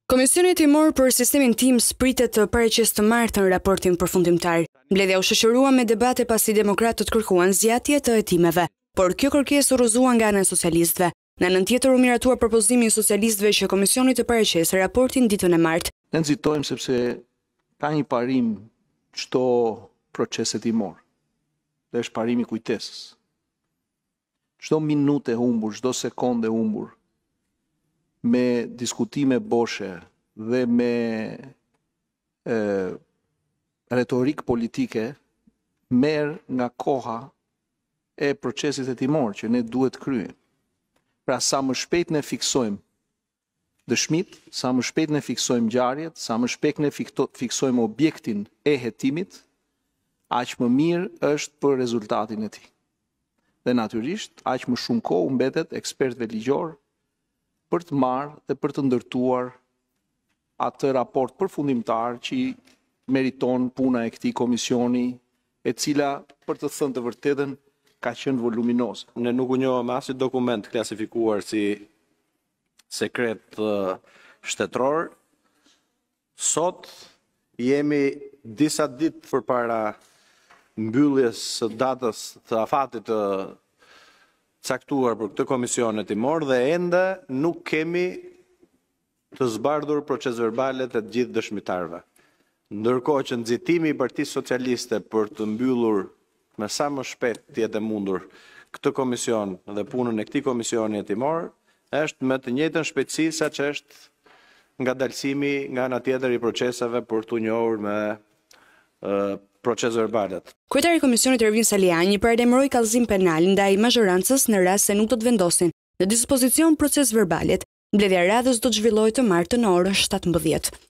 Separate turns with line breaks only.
Komisioni Timor për sistemin TIMS pritet të paraqesë të martën raportin përfundimtar. Mbledhja u shoqërua me debate pasi demokratët kërkuan zgjatje të hetimeve, por kjo kërkesë u rrëzua nga ana e socialistëve. Në anën tjetër u miratua propozimi i socialistëve që komisioni të paraqesë raportin ditën e martë.
Ne nxitojmë sepse ka një parim çdo proces hetimor. Dhe është parimi i kujtesës. Çdo minutë e humbur, çdo sekondë e humbur me diskutime boshe dhe me retorik politike merr nga koha e procesit hetimor që ne duhet kryejmë. Pra sa më shpejt ne fiksojmë dëshmit, sa më shpejt ne fiksojmë ngjarjet, sa më shpejt ne fiksojmë objektin e hetimit, aq më mirë është për rezultatin e tij. Dhe natyrisht, aq më shumë kohë mbetet ekspertëve ligjor për të marrë dhe për të ndërtuar atë raport përfundimtar që meriton puna e këtij komisioni, e cila, për të thënë të vërtetën, ka qenë voluminoze.
Ne nuk u njohëm as si dokument klasifikuar si sekret shtetëror. Sot jemi disa ditë përpara mbylljes së datës të afatit të caktuar për këtë komision hetimor dhe ende nuk kemi të zbardhur proces verbalet e të gjithë dëshmitarëve. Ndërkohë që nxitimi i Partisë Socialiste për të mbyllur me sa më shpejt të jetë mundur këtë komision dhe punën e këtij komisioni hetimor është me të njëjtën shpejtësi saç është ngadalësimi nga ana tjetër i proceseve për t'u njohur me proces verbalet.
Kryetari i Komisionit Ervin Saliani paralajmëroi kallëzim penal ndaj mazhorancës në rast se nuk do të vendosin në dispozicion proces verbalet. Mbledhja e radhës do të zhvillohet të martën në orën 17.